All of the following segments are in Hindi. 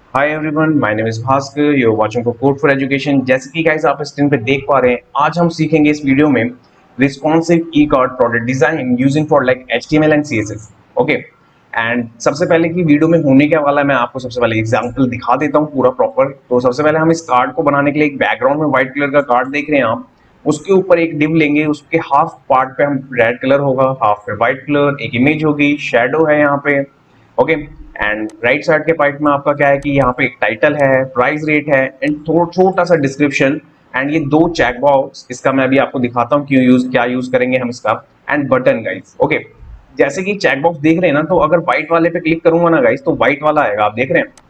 Hi everyone, my name is Bhaskar. You are watching for code for education. जैसे कि गाइस आप स्क्रीन पे देख पा रहे हैं, आज हम सीखेंगे इस वीडियो में responsive e card product design using for like HTML and CSS. Okay, and सबसे पहले की वीडियो में होने क्या वाला है, मैं आपको सबसे पहले एग्जांपल दिखा देता हूँ पूरा प्रॉपर। तो सबसे पहले हम इस कार्ड को बनाने के लिए एक बैकग्राउंड में व्हाइट कलर का कार्ड देख रहे हैं आप, उसके ऊपर एक डिव लेंगे, उसके हाफ पार्ट पे हम रेड कलर होगा, हाफ पे व्हाइट कलर, एक इमेज होगी, शेडो है यहाँ पे। ओके, एंड राइट साइड के पार्ट में आपका क्या है कि यहाँ पे एक टाइटल है, प्राइस रेट है एंड छोटा सा डिस्क्रिप्शन। एंड ये दो चेक बॉक्स, इसका मैं अभी आपको दिखाता हूँ क्या यूज करेंगे हम इसका। And button guys. ओके, जैसे कि चेक बॉक्स देख रहे हैं ना, तो अगर व्हाइट वाले पे क्लिक करूंगा ना गाइस, तो व्हाइट वाला आएगा, आप देख रहे हैं।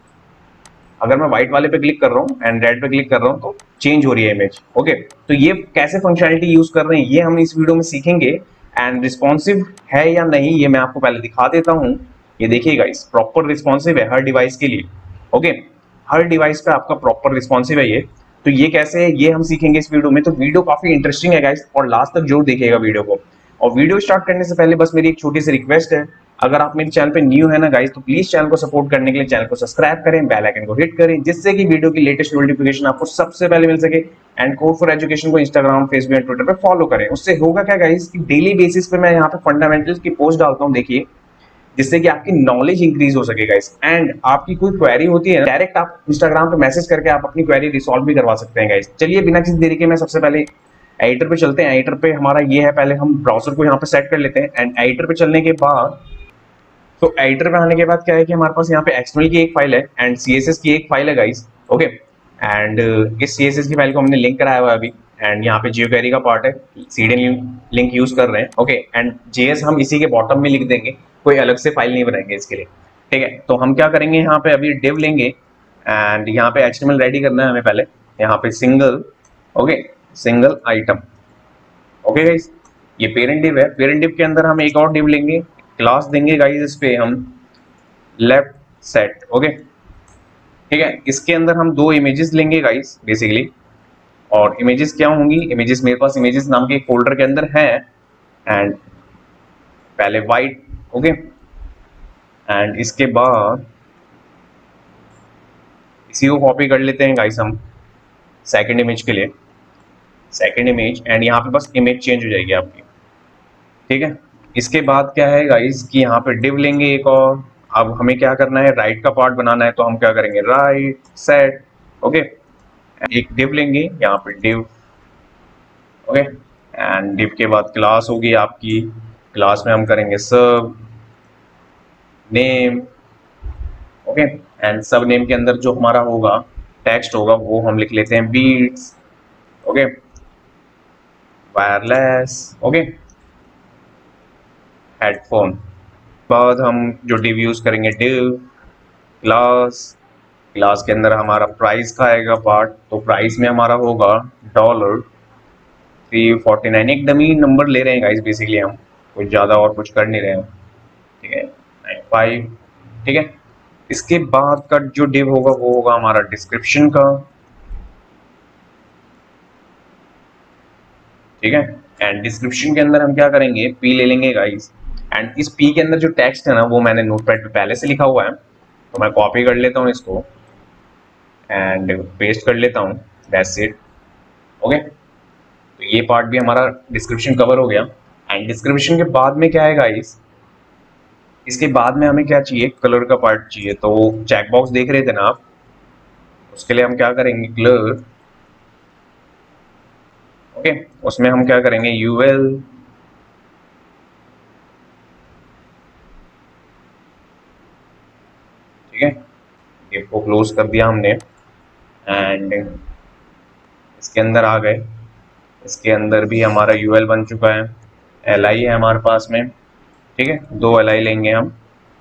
अगर मैं व्हाइट वाले पे क्लिक कर रहा हूँ एंड रेड पे क्लिक कर रहा हूँ तो चेंज हो रही है इमेज। ओके, तो ये कैसे फंक्शनलिटी यूज कर रहे हैं ये हम इस वीडियो में सीखेंगे। एंड रिस्पॉन्सिव है या नहीं ये मैं आपको पहले दिखा देता हूँ। ये देखिए गाइस, प्रॉपर रिस्पॉन्सिव है हर डिवाइस के लिए। ओके, हर डिवाइस पे आपका प्रॉपर रिस्पॉन्सिव है ये। तो ये कैसे है ये हम सीखेंगे इस वीडियो में। तो वीडियो काफी इंटरेस्टिंग है गाइस, और लास्ट तक जरूर देखिएगा वीडियो को। और वीडियो स्टार्ट करने से पहले बस मेरी एक छोटी सी रिक्वेस्ट है, अगर आप मेरे चैनल पे न्यू है ना गाइस, तो प्लीज चैनल को सपोर्ट करने के लिए चैनल को सब्सक्राइब करें, बेल आइकन को हिट करें, जिससे कि वीडियो की लेटेस्ट नोटिफिकेशन आपको सबसे पहले मिल सके। एंड कोड फॉर एजुकेशन को इंस्टाग्राम, फेसबुक एंड ट्विटर पे फॉलो करें। उससे होगा क्या गाइस कि डेली बेसिस पे मैं यहाँ पे फंडामेंटल्स की पोस्ट डालता हूँ, देखिए, जिससे कि आपकी नॉलेज इंक्रीज हो सके गाइस। एंड आपकी कोई क्वेरी होती है डायरेक्ट आप इंस्टाग्राम पे मैसेज करके आप अपनी क्वेरी रिसॉल्व भी करवा सकते हैं गाइस। चलिए बिना किसी देरी के मैं सबसे पहले एडिटर पे चलते हैं। एडिटर पे हमारा ये है, पहले हम ब्राउजर को यहाँ पे सेट कर लेते हैं। एंड एडिटर पे चलने के बाद, तो एडिटर पे आने के बाद क्या है कि हमारे पास यहाँ पे एक्सएमएल की एक फाइल है एंड सीएसएस की एक फाइल है गाइस। ओके, एंड इस सीएसएस की फाइल को हमने लिंक कराया हुआ है अभी। एंड यहाँ पे जियोक्वेरी का पार्ट है, सीडीएन लिंक यूज कर रहे हैं। ओके, एंड जेएस हम इसी के बॉटम में लिख देंगे, कोई अलग से फाइल नहीं बनाएंगे इसके लिए। ठीक है, तो हम क्या करेंगे, यहाँ पे अभी डिव लेंगे एंड यहाँ पे एचटीएमएल रेडी करना है हमें पहले। यहाँ पे single, okay, single item. Okay guys, ये पेरेंट डिव है। पेरेंट डिव के अंदर हम एक और डिव लेंगे, क्लास देंगे गाइस इस पे हम लेफ्ट सेट। ओके, ठीक है, इसके अंदर हम दो इमेजेस लेंगे गाइस बेसिकली। और इमेजेस क्या होंगी, इमेजेस मेरे पास इमेजेस नाम के एक फोल्डर के अंदर है। एंड पहले वाइट, ओके, एंड इसके बाद इसी को कॉपी कर लेते हैं गाइस हम सेकंड इमेज के लिए, सेकंड इमेज। एंड यहाँ पे बस इमेज चेंज हो जाएगी आपकी। ठीक है, इसके बाद क्या है गाइस कि यहाँ पे डिव लेंगे एक और। अब हमें क्या करना है, राइट का पार्ट बनाना है, तो हम क्या करेंगे, राइट सेट। ओके, एक डिव लेंगे यहाँ पे डिव। ओके, एंड डिव के बाद क्लास होगी आपकी, क्लास में हम करेंगे sub name. Okay, and sub name के अंदर जो हमारा होगा टेक्स्ट होगा वो हम लिख लेते हैं beats. Okay, wireless, okay, headphone. बाद हम जो डिव यूज करेंगे डिव क्लास, क्लास के अंदर हमारा प्राइस का आएगा पार्ट, तो प्राइस में हमारा होगा $349। एक डमी नंबर ले रहे हैं गाइस बेसिकली, हम कुछ ज़्यादा और कुछ कर नहीं रहे हैं। ठीक है, 95। ठीक है, इसके बाद का जो डिव होगा वो होगा हमारा डिस्क्रिप्शन का। ठीक है, एंड डिस्क्रिप्शन के अंदर हम क्या करेंगे, पी ले लेंगे गाइस। एंड इस पी के अंदर जो टेक्स्ट है ना वो मैंने नोटपैड पे पहले से लिखा हुआ है, तो मैं कॉपी कर लेता हूँ इसको एंड पेस्ट कर लेता हूँ, दैट्स इट। ओके, तो ये पार्ट भी हमारा डिस्क्रिप्शन कवर हो गया। एंड डिस्क्रिप्शन के बाद में क्या है गाइस, इसके बाद में हमें क्या चाहिए, कलर का पार्ट चाहिए। तो चेक बॉक्स देख रहे थे ना आप, उसके लिए हम क्या करेंगे, कलर। ओके, उसमें हम क्या करेंगे, यूएल। ठीक है, ये को क्लोज कर दिया हमने एंड इसके अंदर आ गए। इसके अंदर भी हमारा यूएल बन चुका है, एलआई है हमारे पास में। ठीक है, दो एलआई लेंगे हम।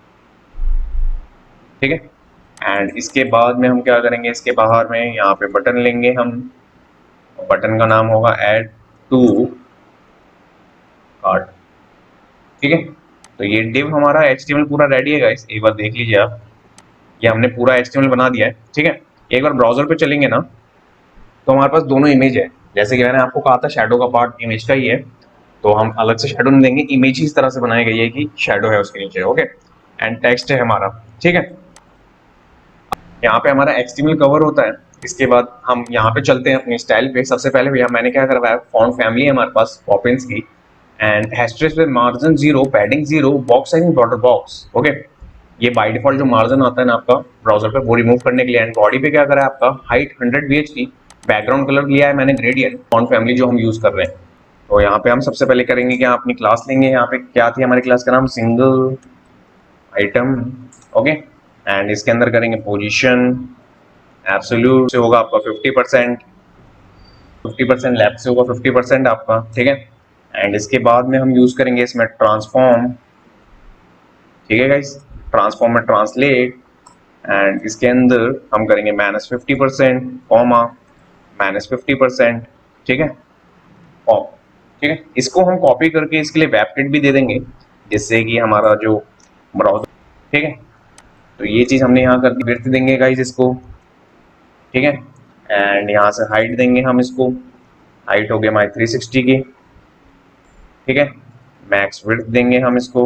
ठीक है, एंड इसके बाद में हम क्या करेंगे, इसके बाहर में यहाँ पे बटन लेंगे हम, बटन का नाम होगा ऐड टू कार्ट। ठीक है, तो ये डिव हमारा एचटीएमएल पूरा रेडी है गाइस, एक बार देख लीजिए आप, ये हमने पूरा एचटीएमएल बना दिया है। ठीक है, एक बार ब्राउजर पे चलेंगे ना, तो हमारे पास दोनों इमेज है। जैसे कि मैंने आपको कहा था शैडो का पार्ट इमेज का ही है, तो हम अलग से शैडो नहीं देंगे, इमेज ही इस तरह से बनाई गई है कि शैडो है उसके नीचे। ओके, एंड टेक्स्ट है हमारा। ठीक है, यहाँ पे हमारा HTML कवर होता है। इसके बाद हम यहाँ पे चलते हैं अपनी स्टाइल पे। सबसे पहले भैया मैंने क्या करवाया, फॉन्ट फैमिली है हमारे पास पॉपिंस की, एंड हैशट्रेस पे margin 0, padding 0, box size border box. Okay, ये बाय डिफॉल्ट जो मार्जिन आता है ना आपका ब्राउजर पे, वो रिमूव करने के लिए। एंड बॉडी पे क्या करा है आपका, हाइट 100 VHT, बैकग्राउंड कलर लिया है मैंने ग्रेडियंट, फॉन्ट फैमिली जो हम यूज कर रहे हैं। तो यहाँ पे हम सबसे पहले करेंगे कि अपनी क्लास लेंगे। यहाँ पे क्या थी हमारी क्लास का नाम, सिंगल आइटम। ओके, एंड इसके अंदर करेंगे पोजीशन, एब्सोल्यूट से होगा आपका 50%, 50% लेफ्ट से होगा 50% आपका, ठीक है। एंड इसके बाद में हम यूज करेंगे इसमें ट्रांसफॉर्म, ठीक है गाइस, ट्रांसफॉर्म में ट्रांसलेट, एंड इसके अंदर हम करेंगे -50%, कॉमा -50%, ठीक है, कॉम, ठीक है। इसको हम कॉपी करके इसके लिए वेबकिट भी दे देंगे, जिससे कि हमारा जो ब्राउजर, ठीक है। तो ये चीज हमने यहाँ करके विड्थ देंगे गाइस इसको, ठीक है। एंड यहाँ से हाइट देंगे हम इसको, हाइट हो गया हमारी 360 की, ठीक है। मैक्स विड्थ देंगे हम इसको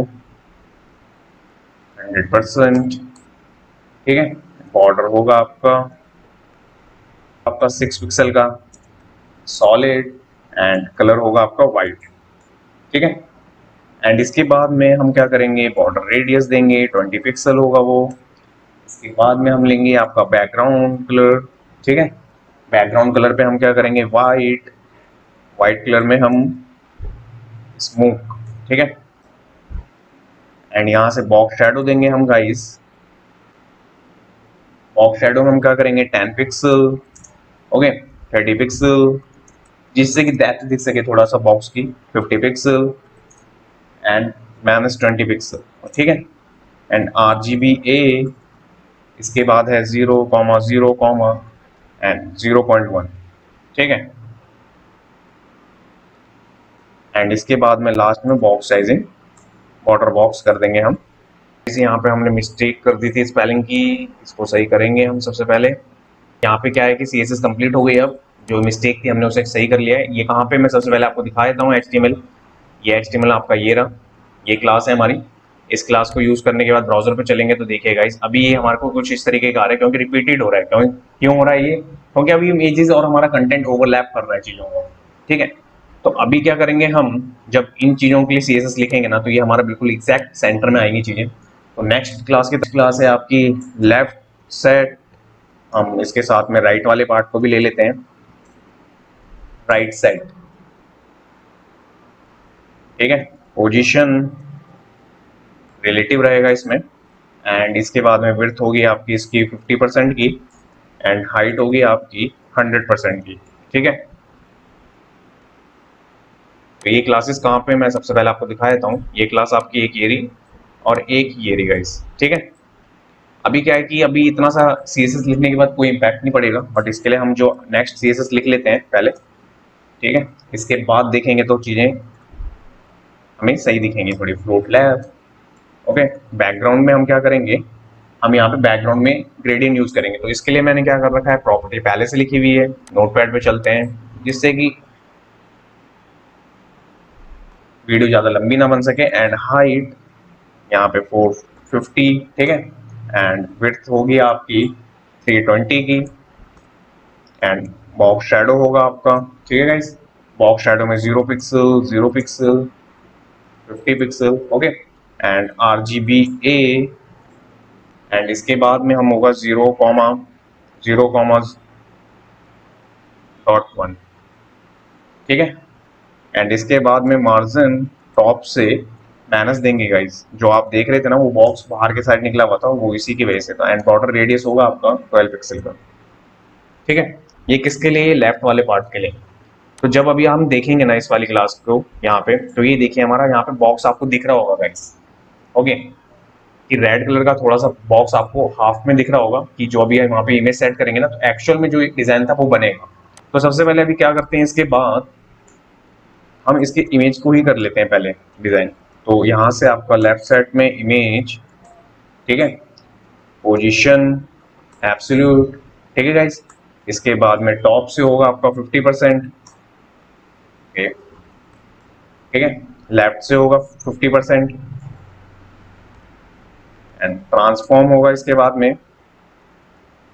100%, ठीक है। बॉर्डर होगा आपका आपका 6 पिक्सल का सॉलिड, एंड कलर होगा आपका वाइट, ठीक है। एंड इसके बाद में हम क्या करेंगे, बॉर्डर रेडियस देंगे 20 पिक्सल होगा वो। इसके बाद में हम लेंगे आपका बैकग्राउंड कलर, ठीक है। बैकग्राउंड कलर पे हम क्या करेंगे, वाइट, वाइट कलर में हम स्मोक, ठीक है। एंड यहाँ से बॉक्स शैडो देंगे हम गाइस, बॉक्स शैडो में हम क्या करेंगे 10 पिक्सल, ओके, 30 पिक्सल, जिससे कि डेप्थ दिख सके थोड़ा सा बॉक्स की, 50 पिक्सल एंड -20 पिक्सल, ठीक है। एंड RGBA इसके बाद है 0,0, एंड 0.1, ठीक है। एंड इसके बाद में लास्ट में बॉक्स साइजिंग, बॉर्डर बॉक्स कर देंगे हम। इसे यहाँ पे हमने मिस्टेक कर दी थी स्पेलिंग की, इसको सही करेंगे हम सबसे पहले। यहाँ पे क्या है कि CSS कंप्लीट हो गई, अब जो मिस्टेक थी हमने उसे सही कर लिया है। ये कहाँ पे, मैं सबसे पहले आपको दिखा देता हूँ HTML। ये HTML आपका ये रहा, ये क्लास है हमारी। इस क्लास को यूज करने के बाद ब्राउजर पे चलेंगे तो देखिए गाइस, अभी ये हमारे को कुछ इस तरीके का आ रहा है, क्योंकि रिपीटेड हो रहा है। क्यों हो रहा है ये, क्योंकि अभी इमेजेस और हमारा कंटेंट ओवरलैप कर रहा है चीजों को, ठीक है। तो अभी क्या करेंगे हम, जब इन चीजों के लिए CSS लिखेंगे ना, तो ये हमारा बिल्कुल एग्जैक्ट सेंटर में आएंगी चीजें। तो नेक्स्ट क्लास की क्लास है आपकी लेफ्ट सेट। हम इसके साथ में राइट वाले पार्ट को भी ले लेते हैं, राइट सेट, ठीक है। पोजीशन रिलेटिव रहेगा इसमें, एंड इसके बाद में विड्थ होगी आपकी इसकी 50% की, एंड हाइट होगी आपकी 100% की, ठीक है। तो ये क्लासेस कहाँ पे, मैं सबसे पहले आपको दिखा देता हूँ। ये क्लास आपकी एक ये रही और एक ये रही गाइस, ठीक है। अभी क्या है कि अभी इतना सा CSS लिखने के बाद कोई इम्पैक्ट नहीं पड़ेगा, बट इसके लिए हम जो नेक्स्ट CSS लिख लेते हैं पहले, ठीक है। इसके बाद देखेंगे तो चीजें हमें सही दिखेंगी थोड़ी, फ्लोट लैब, ओके। बैकग्राउंड में हम क्या करेंगे, हम यहाँ पे बैकग्राउंड में ग्रेडियंट यूज करेंगे। तो इसके लिए मैंने क्या कर रखा है, प्रॉपर्टी पहले से लिखी हुई है, नोटपैड पे चलते हैं, जिससे कि वीडियो ज़्यादा लंबी ना बन सके। एंड हाइट यहाँ पे 450, ठीक है। एंड विड्थ होगी आपकी 320 की, एंड बॉक्स शैडो होगा आपका, ठीक है गाइस। बॉक्स शैडो में 0 pixel, 0 pixel, 50 pixel, okay. And RGBA, and इसके बाद में हम होगा 0,0,1, ठीक है। एंड इसके बाद में मार्जिन टॉप से माइनस देंगे गाइस। जो आप देख रहे थे ना, वो बॉक्स बाहर के साइड निकला हुआ था, वो इसी की वजह से था। एंड बॉर्डर रेडियस होगा आपका 12 पिक्सल का, ठीक है। ये किसके लिए, लेफ्ट वाले पार्ट के लिए। तो जब अभी हम देखेंगे ना इस वाली क्लास को यहाँ पे, तो ये देखिए हमारा यहाँ पे बॉक्स आपको दिख रहा होगा गाइस, ओके, कि रेड कलर का थोड़ा सा बॉक्स आपको हाफ में दिख रहा होगा, कि जो अभी वहाँ पे इमेज सेट करेंगे ना, तो एक्चुअल में जो डिजाइन था वो बनेगा। तो सबसे पहले अभी क्या करते हैं, इसके बाद हम इसके इमेज को ही कर लेते हैं पहले डिजाइन। तो यहाँ से आपका लेफ्ट साइड में इमेज, ठीक है, पोजीशन, एब्सोल्यूट, ठीक है गाइस। इसके बाद में टॉप से होगा आपका 50%, ठीक है। लेफ्ट से होगा 50%, एंड ट्रांसफॉर्म होगा इसके बाद में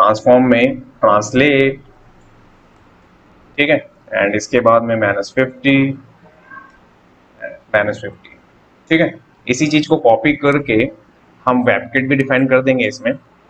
ट्रांसफॉर्म में ट्रांसलेट, ठीक है, एंड इसके बाद में -50, -50, ठीक है। इसी चीज को कॉपी करके हम वेबकिट भी डिफाइन कर देंगे इसमें।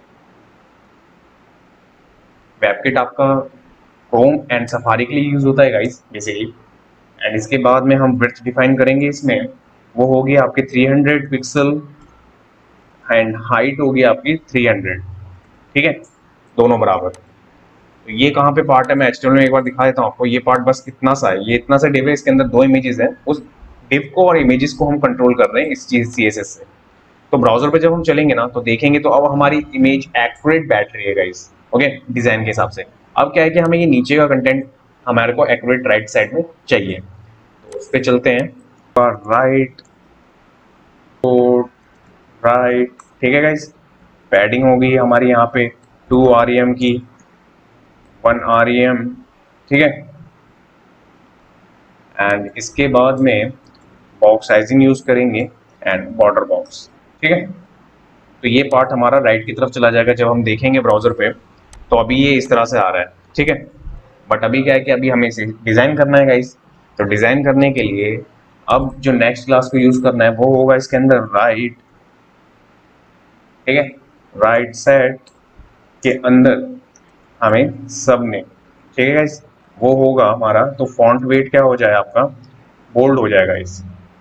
वेबकिट आपका क्रोम एंड सफारी के लिए यूज होता है गाइस बेसिकली। एंड इसके बाद में हम विड्थ डिफाइन करेंगे इसमें, वो होगी आपकी 300 पिक्सल एंड हाइट होगी आपकी 300, ठीक है, दोनों बराबर। तो ये कहाँ पे पार्ट है, मैं एचटीएमएल में एक बार दिखा देता हूँ आपको। ये पार्ट बस इतना सा है, ये इतना सा डिव है, इसके अंदर 2 इमेजेस हैं, उस डिव को और इमेजेस को हम कंट्रोल कर रहे हैं इस चीज सीएसएस से। तो ब्राउजर पे जब हम चलेंगे ना तो देखेंगे तो अब हमारी इमेज एक्यूरेट बैठ रही है गाइस, ओके, डिजाइन के हिसाब से। अब क्या है कि हमें ये नीचे का कंटेंट हमारे को एक्यूरेट राइट साइड में चाहिए, तो उस पर चलते हैं। राइट राइट, ठीक है गाइस। पैडिंग होगी हमारी यहाँ पे 2 REM की, 1 REM, ठीक है। एंड इसके बाद में बॉक्स साइजिंग यूज करेंगे एंड बॉर्डर बॉक्स, ठीक है। तो ये पार्ट हमारा राइट की तरफ चला जाएगा जब हम देखेंगे ब्राउजर पे। तो अभी ये इस तरह से आ रहा है, ठीक है। बट अभी क्या है कि अभी हमें इसे डिजाइन करना है गाइस। तो डिजाइन करने के लिए अब जो नेक्स्ट क्लास को यूज करना है वो होगा इसके अंदर राइट, ठीक है। राइट सेट के अंदर हमें सब ने, ठीक है गाइस, वो होगा हमारा। तो फॉन्ट वेट क्या हो जाए आपका, बोल्ड हो जाएगा इस,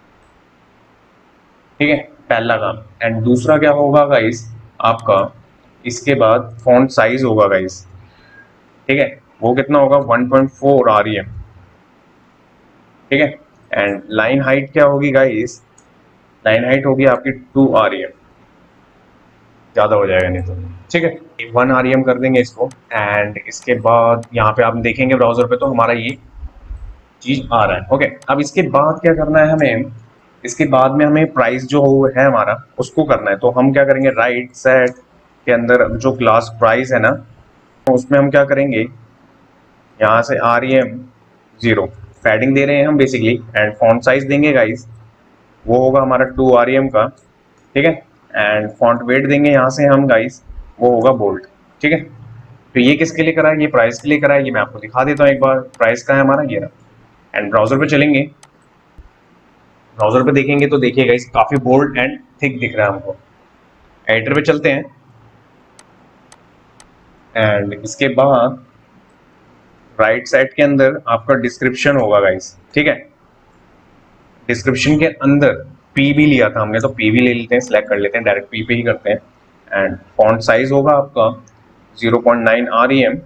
ठीक है, पहला काम। एंड दूसरा क्या होगा गाइस आपका, इसके बाद फॉन्ट साइज होगा गाइस, ठीक है, वो कितना होगा 1.4 REM, ठीक है। एंड लाइन हाइट क्या होगी गाइस, लाइन हाइट होगी आपकी 2 REM, ज्यादा हो जाएगा नहीं तो, ठीक है। 1 REM कर देंगे इसको। एंड इसके बाद यहाँ पे आप देखेंगे ब्राउजर पे तो हमारा ये चीज आ रहा है, ओके। अब इसके बाद क्या करना है हमें, इसके बाद में हमें प्राइस जो है हमारा उसको करना है। तो हम क्या करेंगे, राइट सेट के अंदर जो क्लास प्राइस है ना, तो उसमें हम क्या करेंगे, यहाँ से REM 0 पैडिंग दे रहे हैं हम बेसिकली। एंड फॉन्ट साइज देंगे गाइस, वो होगा हमारा 2 REM का, ठीक है। एंड फॉन्ट वेट देंगे यहाँ से हम गाइस, वो होगा बोल्ड, ठीक है। तो ये किसके लिए करा है, ये प्राइस के लिए करा है। ये मैं आपको दिखा देता हूँ एक बार, प्राइस का है हमारा ये रहा। एंड ब्राउजर पे चलेंगे, ब्राउजर पे देखेंगे तो देखिए गाइस काफी बोल्ड एंड थिक दिख रहा है हमको। एडिटर पे चलते हैं एंड इसके बाद राइट साइड के अंदर आपका डिस्क्रिप्शन होगा गाइस, ठीक है। डिस्क्रिप्शन के अंदर पी भी लिया था हमने, तो पी भी ले लेते हैं, सिलेक्ट कर लेते हैं, डायरेक्ट पी पे ही करते हैं। एंड फॉन्ट साइज होगा आपका 0.9 REM,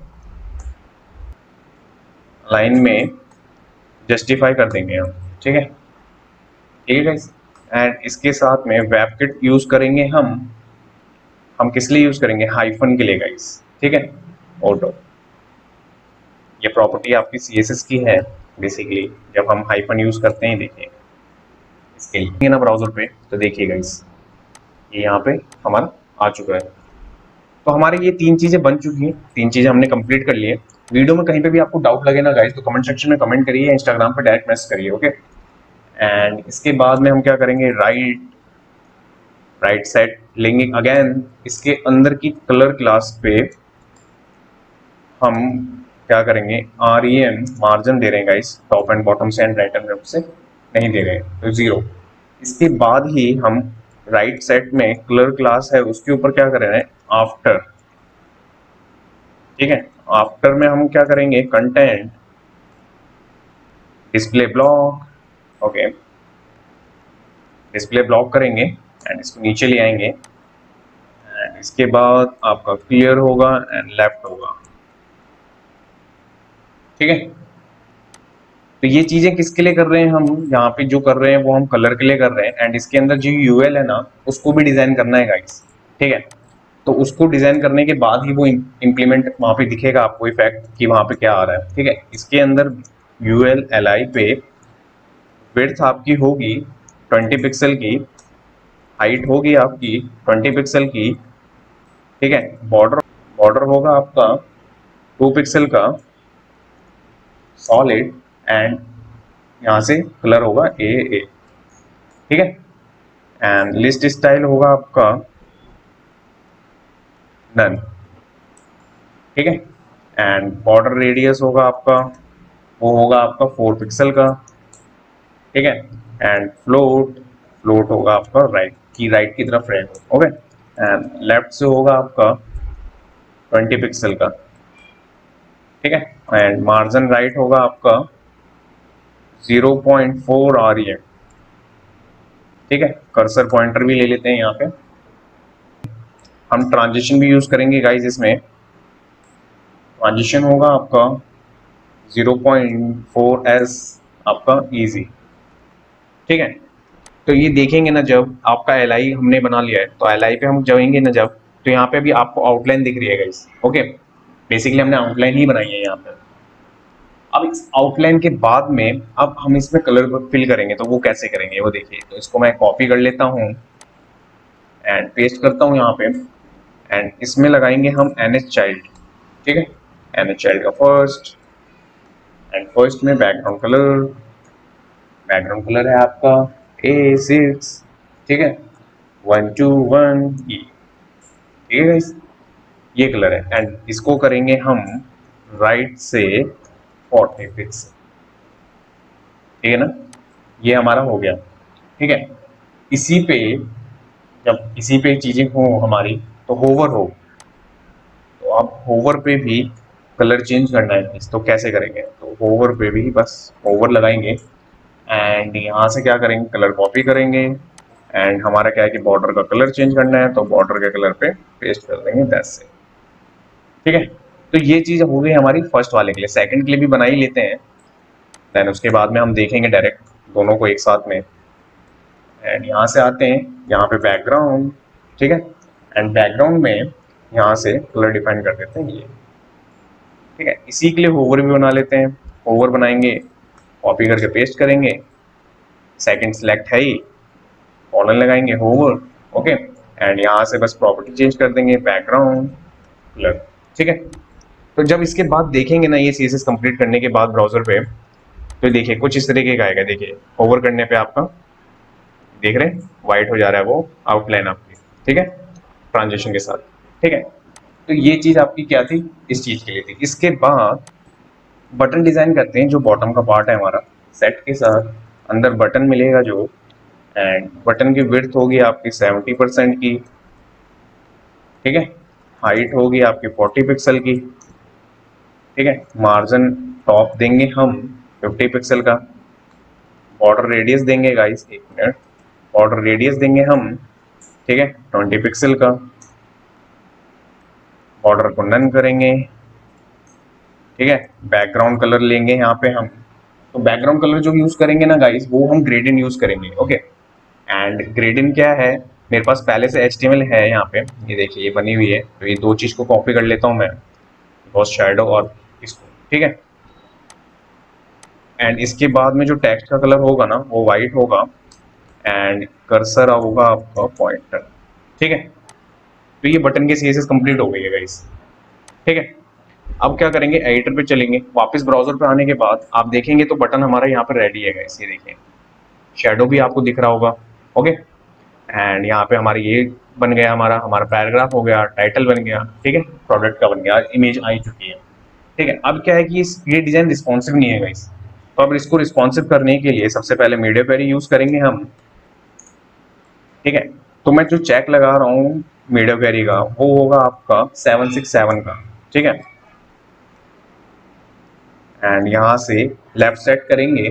लाइन में जस्टिफाई कर देंगे हम, ठीक है, ठीक है गाइस। एंड इसके साथ में वेबकिट यूज करेंगे हम किस लिए यूज करेंगे, हाइफन के लिए गाइस, ठीक है, ऑटो। ये प्रॉपर्टी आपकी CSS की है बेसिकली, जब हम हाइफन यूज करते हैं, देखिए इसके लिए ना ब्राउजर पे, तो देखिए गाइस ये यहाँ पे हमारा आ चुका है। तो हमारे ये 3 चीजें बन चुकी हैं, 3 चीजें हमने कंप्लीट कर ली है। वीडियो में कहीं पे भी आपको डाउट लगे ना गाइस, तो कमेंट सेक्शन में कमेंट करिए, इंस्टाग्राम पे डायरेक्ट मैसेज करिए, ओके। एंड इसके बाद में हम क्या करेंगे, राइट सेट लेंगे अगेन। इसके अंदर की कलर क्लास पे हम क्या करेंगे, REM मार्जिन दे रहे हैं गाइस, टॉप एंड बॉटम से एंड राइट एंड लेफ्ट से नहीं दे रहे हैं, तो 0। इसके बाद ही हम राइट सेट में कलर क्लास है उसके ऊपर क्या कर रहे हैं, आफ्टर, ठीक है। आफ्टर में हम क्या करेंगे, content display block, okay, display block करेंगे एंड इसको नीचे ले आएंगे। एंड इसके बाद आपका क्लियर होगा एंड लेफ्ट होगा, ठीक है। तो ये चीजें किसके लिए कर रहे हैं हम, यहाँ पे जो कर रहे हैं वो हम कलर के लिए कर रहे हैं। एंड इसके अंदर जो UL है ना, उसको भी डिजाइन करना है गाइस, ठीक है। तो उसको डिजाइन करने के बाद ही वो इम्प्लीमेंट वहां पे दिखेगा आपको इफेक्ट कि वहां पे क्या आ रहा है, ठीक है। इसके अंदर UL LI पे विड्थ आपकी होगी 20 पिक्सल की, हाइट होगी आपकी 20 पिक्सल की, ठीक है। बॉर्डर बॉर्डर होगा आपका 2 पिक्सल का सॉलिड। एंड यहाँ से कलर होगा AA, ठीक है। एंड लिस्ट स्टाइल होगा आपका नन, ठीक है। एंड बॉर्डर रेडियस होगा आपका, वो होगा आपका 4 पिक्सल का, ठीक है। एंड फ्लोट, फ्लोट होगा आपका राइट की तरफ रहेगा, ओके। एंड लेफ्ट से होगा आपका 20 पिक्सल का, ठीक है। एंड मार्जिन राइट होगा आपका 0.4 आ रही है, ठीक है। कर्सर पॉइंटर भी ले लेते हैं यहाँ पे। हम ट्रांजिशन भी यूज करेंगे गाइस, इसमें ट्रांजिशन होगा आपका 0.4s आपका इजी, ठीक है। तो ये देखेंगे ना, जब आपका एल आई हमने बना लिया है तो एल आई पे हम जाएंगे ना जब, तो यहाँ पे भी आपको आउटलाइन दिख रही है गाइस, ओके। बेसिकली हमने आउटलाइन ही बनाई है यहाँ पे। अब इस आउटलाइन के बाद में अब हम इसमें कलर फिल करेंगे, तो वो कैसे करेंगे वो देखिए। तो इसको मैं कॉपी कर लेता हूँ एंड पेस्ट करता हूँ यहाँ पे। एंड इसमें लगाएंगे हम एन एच चाइल्ड, ठीक है। एन एच चाइल्ड का फर्स्ट, एंड फर्स्ट में बैकग्राउंड कलर है आपका A6, ठीक है। 121E, ठीक है गाइस, ये कलर है। एंड इसको करेंगे हम राइट से 40 पिक्सल, ठीक है ना। ये हमारा हो गया, ठीक है। इसी पे जब इसी पे चीजें हो हमारी, तो होवर हो, तो आप होवर पे भी कलर चेंज करना है, तो कैसे करेंगे। तो होवर पे भी बस होवर लगाएंगे एंड यहाँ से क्या करेंगे, कलर कॉपी करेंगे। एंड हमारा क्या है कि बॉर्डर का कलर चेंज करना है, तो बॉर्डर के कलर पे पेस्ट कर देंगे दैट्स से, ठीक है। तो ये चीज हो गई हमारी फर्स्ट वाले के लिए। सेकंड के लिए भी बना ही लेते हैं, देन उसके बाद में हम देखेंगे डायरेक्ट दोनों को एक साथ में। एंड यहाँ से आते हैं यहाँ पे बैकग्राउंड, ठीक है। एंड बैकग्राउंड में यहाँ से कलर डिफाइन कर देते हैं ये, ठीक है। इसी के लिए होवर भी बना लेते हैं। होवर बनाएंगे, कॉपी करके पेस्ट करेंगे, सेकंड सिलेक्ट है ही, कॉलन लगाएंगे होवर, ओके। एंड यहाँ से बस प्रॉपर्टी चेंज कर देंगे बैकग्राउंड कलर, ठीक है। तो जब इसके बाद देखेंगे ना ये सीएसएस कंप्लीट करने के बाद ब्राउजर पे, तो देखिए कुछ इस तरीके का आएगा। देखिए होवर करने पे आपका देख रहे हैं व्हाइट हो जा रहा है वो आउटलाइन आपकी, ठीक है, ट्रांजिशन के साथ, ठीक है। तो ये चीज आपकी क्या थी, इस चीज के लिए थी। इसके बाद बटन डिजाइन करते हैं, जो बॉटम का पार्ट है हमारा सेट के साथ, अंदर बटन मिलेगा जो, एंड बटन की विड्थ होगी आपकी 70% की, ठीक है। हाइट होगी आपकी 40 पिक्सल की, ठीक है। मार्जिन टॉप देंगे हम 50 पिक्सल का। बॉर्डर रेडियस देंगे गाइस, एक मिनट, बॉर्डर रेडियस देंगे हम, ठीक है, 20 पिक्सल का। बॉर्डर को नन करेंगे, ठीक है। बैकग्राउंड कलर लेंगे यहाँ पे हम, तो बैकग्राउंड कलर जो यूज करेंगे ना गाइस, वो हम ग्रेडियंट यूज करेंगे, ओके। एंड ग्रेडियंट क्या है, मेरे पास पहले से HTML है यहाँ पे, ये देखिए ये बनी हुई है। तो ये दो चीज को कॉपी कर लेता हूँ मैं, बहुत शैडो और इसको, ठीक है। एंड इसके बाद में जो टेक्स्ट का कलर होगा ना वो वाइट होगा, एंड कर्सर होगा आपका पॉइंटर, ठीक है। तो ये बटन की सीएसएस कंप्लीट हो गई है गाइस, ठीक है। अब क्या करेंगे, एडिटर पे चलेंगे। वापस ब्राउजर पे आने के बाद आप देखेंगे तो बटन हमारा यहाँ पर रेडी है गाइस, ये देखिए शेडो भी आपको दिख रहा होगा, ओके। एंड यहाँ पे हमारा ये बन गया, हमारा हमारा पैराग्राफ हो गया, टाइटल बन गया, ठीक है, प्रोडक्ट का बन गया, इमेज आई चुकी है, ठीक है। अब क्या है कि ये डिजाइन रिस्पॉन्सिव नहीं है गाइस, तो अब इसको रिस्पॉन्सिव करने के लिए सबसे पहले मीडिया क्वेरी यूज करेंगे हम, ठीक है। तो मैं जो चेक लगा रहा हूँ मीडिया क्वेरी का, वो होगा आपका 767 का, ठीक है। एंड यहाँ से लेफ्ट सेट करेंगे,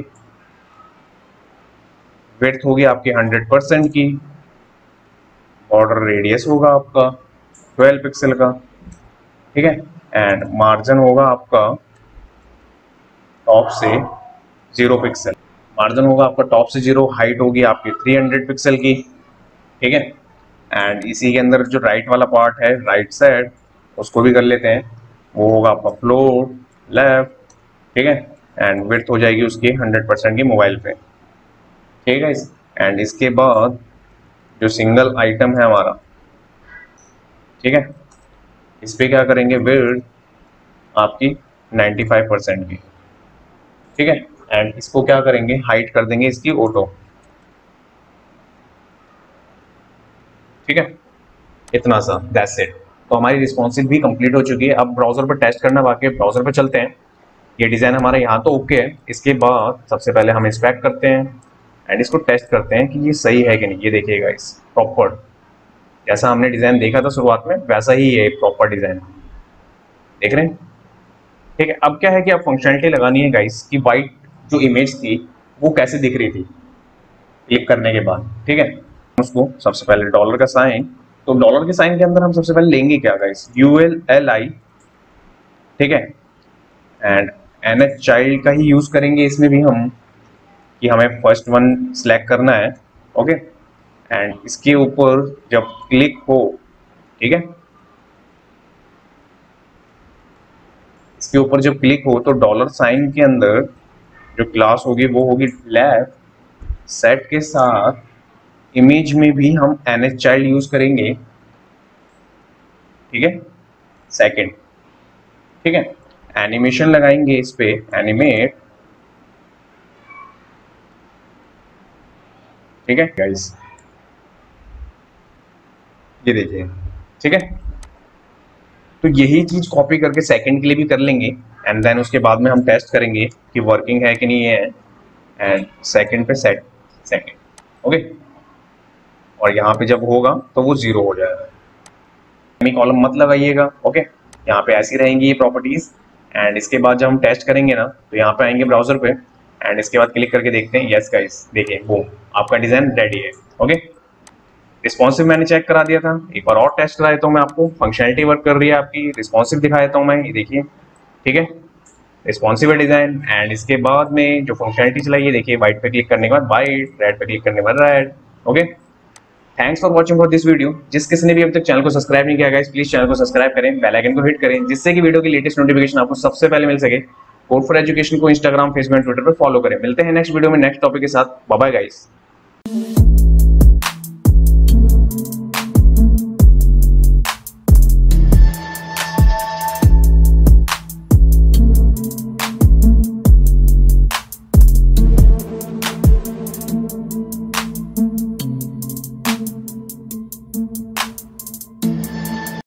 विड्थ होगी आपकी 100% की, बॉर्डर रेडियस होगा आपका 12 पिक्सल का, ठीक है। एंड मार्जिन होगा आपका टॉप से 0 पिक्सल, मार्जिन होगा आपका टॉप से 0, हाइट होगी आपकी 300 पिक्सल की, ठीक है। एंड इसी के अंदर जो राइट वाला पार्ट है, राइट साइड, उसको भी कर लेते हैं। वो होगा आपका फ्लोर लेफ्ट, ठीक है। एंड विड्थ हो जाएगी उसकी 100% की मोबाइल पे, ठीक है। एंड इसके बाद जो सिंगल आइटम है हमारा, ठीक है, इस पे क्या करेंगे, विड्थ आपकी 95% की, ठीक है। एंड इसको क्या करेंगे, हाइट कर देंगे इसकी ऑटो, ठीक है, इतना सा, दैट्स इट। तो हमारी रिस्पॉन्सिव भी कंप्लीट हो चुकी है। अब ब्राउजर पर टेस्ट करना बाकी है, ब्राउजर पर चलते हैं। ये डिज़ाइन हमारा यहाँ तो ओके है। इसके बाद सबसे पहले हम इंस्पेक्ट करते हैं एंड इसको टेस्ट करते हैं कि ये सही है कि नहीं। ये देखिएगा इस प्रॉपर जैसा हमने डिज़ाइन देखा था शुरुआत में वैसा ही है प्रॉपर डिज़ाइन, देख रहे हैं। ठीक है, अब क्या है कि अब फंक्शनलिटी लगानी है गाइस कि वाइट जो इमेज थी वो कैसे दिख रही थी क्लिक करने के बाद। ठीक है, उसको सबसे पहले डॉलर का साइन, तो डॉलर के साइन के अंदर हम सबसे पहले लेंगे क्या गाइस, ULLI। ठीक है, एंड NH चाइल्ड का ही यूज करेंगे इसमें भी हम, कि हमें फर्स्ट वन सिलेक्ट करना है। ओके, एंड इसके ऊपर जब क्लिक हो, ठीक है, इसके ऊपर जब क्लिक हो तो डॉलर साइन के अंदर जो क्लास होगी वो होगी लेफ्ट सेट के साथ इमेज में भी हम NH चाइल्ड यूज करेंगे। ठीक है, सेकंड। ठीक है, एनिमेशन लगाएंगे इस पे, एनिमेट। ठीक है गाइस, ये देखिए। ठीक है, तो यही चीज कॉपी करके सेकंड के लिए भी कर लेंगे एंड देन उसके बाद में हम टेस्ट करेंगे कि वर्किंग है कि नहीं है। एंड सेकंड पे सेट सेकंड, ओके, और यहाँ पे जब होगा तो वो 0 हो जाएगा। सेमी कॉलम मत लगाइएगा। ओके, यहाँ पे ऐसी रहेंगी ये प्रॉपर्टीज। एंड इसके बाद जब हम टेस्ट करेंगे ना तो यहाँ पे आएंगे ब्राउजर पे एंड इसके बाद क्लिक करके देखते हैं। यस गाइस, देखिए वो आपका डिजाइन रेडी है। ओके, रिस्पॉन्सिव मैंने चेक करा दिया था, एक बार और टेस्ट करा देता हूँ मैं आपको। फंक्शनलिटी वर्क कर रही है आपकी, रिस्पॉन्सिव दिखा देता हूँ मैं, ये देखिए। ठीक है, रिस्पॉन्सिव डिजाइन एंड इसके बाद में जो फंक्शनलिटी चलाई है देखिए, व्हाइट पे क्लिक करने के बाद व्हाइट, रेड पे क्लिक करने के बाद red. Okay, thanks for watching for this video. जिस किसी ने भी अभी तक चैनल को सब्सक्राइब नहीं किया गाइस, प्लीज चैनल को सब्सक्राइब करें, बेल आइकन को हिट करें जिससे कि वीडियो की लेटेस्ट नोटिफिकेशन आपको सबसे पहले मिल सके। कोड फॉर एजुकेशन को इंस्टाग्राम, फेसबुक, ट्विटर पर फॉलो करें। मिलते हैं नेक्स्ट वीडियो में नेक्स्ट टॉपिक के साथ। Bye bye guys.